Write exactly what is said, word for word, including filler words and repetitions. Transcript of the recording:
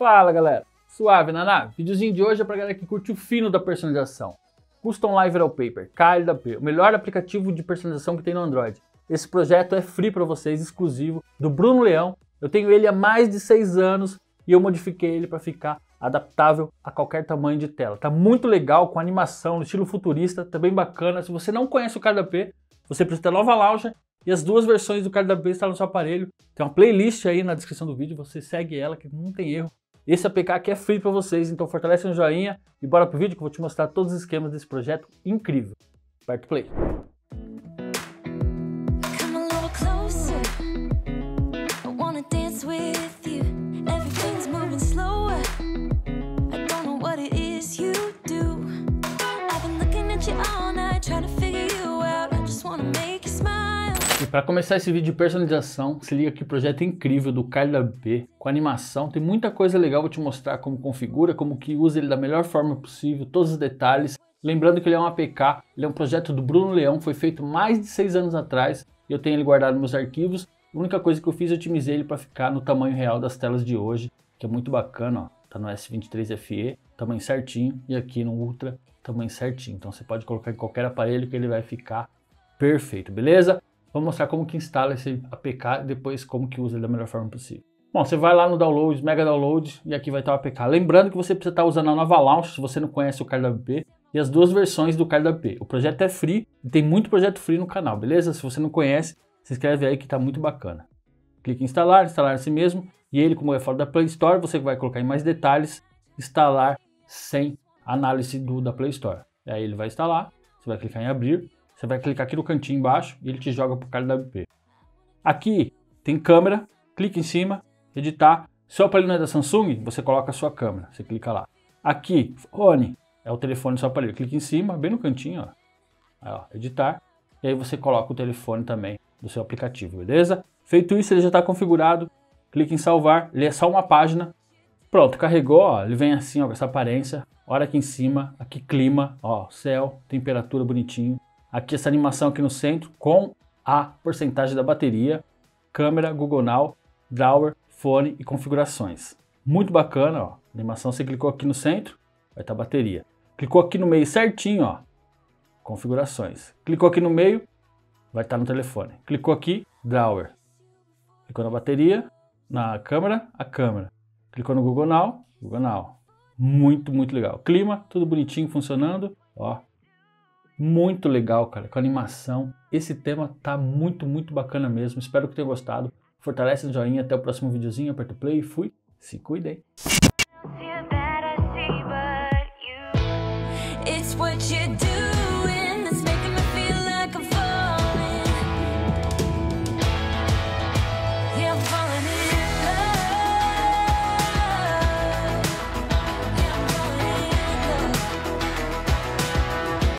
Fala galera, suave na nave? Videozinho de hoje é pra galera que curte o fino da personalização. Custom Live Wallpaper, K L W P, o melhor aplicativo de personalização que tem no Android. Esse projeto é free para vocês, exclusivo, do Bruno Leão. Eu tenho ele há mais de seis anos e eu modifiquei ele para ficar adaptável a qualquer tamanho de tela. Tá muito legal, com animação, no estilo futurista, tá bem bacana. Se você não conhece o K L W P, você precisa ter a nova Launcher e as duas versões do K L W P estão no seu aparelho. Tem uma playlist aí na descrição do vídeo, você segue ela que não tem erro. Esse A P K aqui é free para vocês, então fortalece no joinha e bora pro vídeo que eu vou te mostrar todos os esquemas desse projeto incrível. Aperta o play. E para começar esse vídeo de personalização, se liga que o projeto é incrível do K L W P, com animação, tem muita coisa legal, vou te mostrar como configura, como que usa ele da melhor forma possível, todos os detalhes. Lembrando que ele é um A P K, ele é um projeto do Bruno Leão, foi feito mais de seis anos atrás, e eu tenho ele guardado nos meus arquivos. A única coisa que eu fiz, eu otimizei ele para ficar no tamanho real das telas de hoje, que é muito bacana, ó. Tá no S vinte e três F E, tamanho certinho, e aqui no Ultra, tamanho certinho. Então você pode colocar em qualquer aparelho que ele vai ficar perfeito, beleza? Vou mostrar como que instala esse A P K e depois como que usa ele da melhor forma possível. Bom, você vai lá no Downloads, Mega Download, e aqui vai estar o A P K. Lembrando que você precisa estar usando a nova Launcher, se você não conhece o K L W P, e as duas versões do K L W P. O projeto é free, e tem muito projeto free no canal, beleza? Se você não conhece, se inscreve aí que está muito bacana. Clique em instalar, instalar assim mesmo, e ele, como é fora da Play Store, você vai colocar em mais detalhes, instalar sem análise do, da Play Store. E aí ele vai instalar, você vai clicar em abrir, você vai clicar aqui no cantinho embaixo e ele te joga para o K L W P. Aqui tem câmera, clica em cima, editar. Se o aparelho não é da Samsung, você coloca a sua câmera, você clica lá. Aqui, fone, é o telefone do seu aparelho, clica em cima, bem no cantinho, ó. Aí, ó, editar. E aí você coloca o telefone também do seu aplicativo, beleza? Feito isso, ele já está configurado. Clique em salvar, ele é só uma página. Pronto, carregou, ó, ele vem assim, ó, com essa aparência. Olha aqui em cima, aqui clima, ó, céu, temperatura bonitinho. Aqui essa animação aqui no centro com a porcentagem da bateria, câmera, Google Now, drawer, fone e configurações. Muito bacana, ó. Animação, você clicou aqui no centro, vai estar a bateria. Clicou aqui no meio certinho, ó, configurações. Clicou aqui no meio, vai estar no telefone. Clicou aqui, drawer. Clicou na bateria, na câmera, a câmera. Clicou no Google Now, Google Now. Muito, muito legal. Clima, tudo bonitinho, funcionando, ó. Muito legal, cara, com animação. Esse tema tá muito, muito bacana mesmo. Espero que tenha gostado. Fortalece no joinha. Até o próximo videozinho. Aperta o play e fui. Se cuidem. It's what you do.